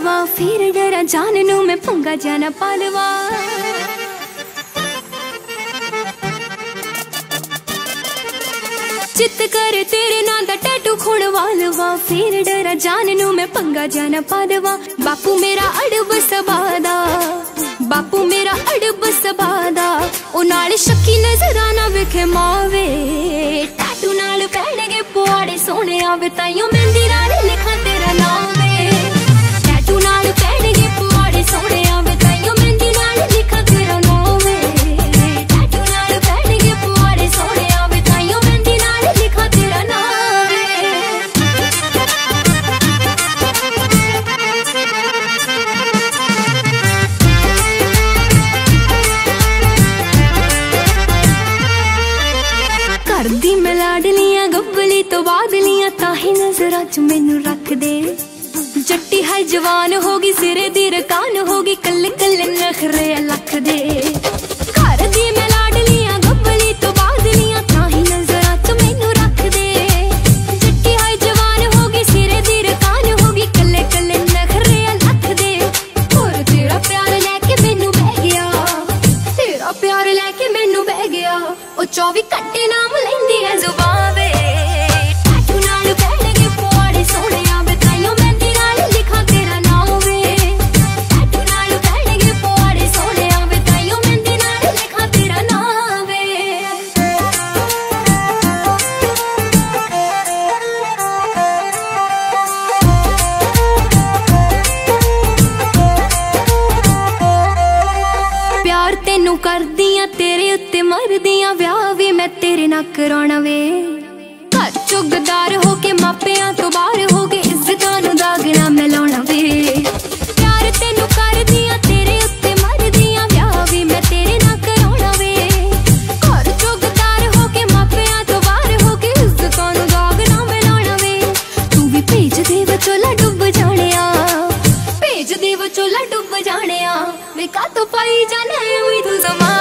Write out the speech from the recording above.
लवा, फिर डरा जान नू मैं पंगा जाना पालवा। चित कर तेरे नाम दा टैटू खुणवा लवा, फिर डरा जान नू मैं पंगा जाना पालवा। बापू मेरा अड़ब सबादा, बापू मेरा अड़ब सबादा, ओ नाल शक्की नजर आना विखे मावे। टैटू नाल पैणगे पुआड़े सोने आवे, ताइयों मेहंदी नाल लिखा तेरा नाम वे। टैटू नाल पैणगे पुआड़े सोने आवे, ताइयों मेहंदी नाल लिखा तेरा नाम वे। टैटू नाल पैणगे पुआड़े सोने आवे, ताइयों मेहंदी नाल लिखा तेरा नाम वे। करदी मैं लाडलियां गब्बली तो बादलियां, ताही नजरां च मैनू रख दे। जट्टी है जवान होगी, सिरे दी रकान होगी, कल्ले कल्ले नखरे लख दे। करदी मैं लाडलियां गब्बली तो बादलियां, ताही नजरां च मैनू रख दे। जट्टी है जवान होगी, सिरे दी रकान होगी, कल्ले कल्ले नखरे लख दे। और तेरा प्यार लेके मैनू बह गया, तेरा प्यार लेके मैनू बह गया, ओ 24 घंटे नाम लेंदी है जुबान वे। टैटू नाल पैणगे पुआड़े सोने आवे, ताइयों मेहंदी नाल लिखा तेरा नाम वे। टैटू नाल पैणगे पुआड़े सोने आवे, ताइयों मेहंदी नाल लिखा तेरा नाम वे। प्यार तेनू करदियां, तेरे उत्ते मरदियां, व्याह भी मैं तेरे नाल कराना वे। घर चों गद्दार होके मापियां तो बाहर होके, इज्जतां नू दाग ना मैं लाउणा वे। प्यार तेनू करदियां, तेरे उत्ते मरदियां, व्याह भी मैं तेरे नाल कराना वे। घर चों गद्दार होके मापियां तो बाहर होके, इज्जतां नू दाग ना मैं लाउणा वे। तू भी भेज दे विचोला डुब जाणिया, भेज दे विचोला डुब जाणिया, वे कातों पाई जाना उई तू समा।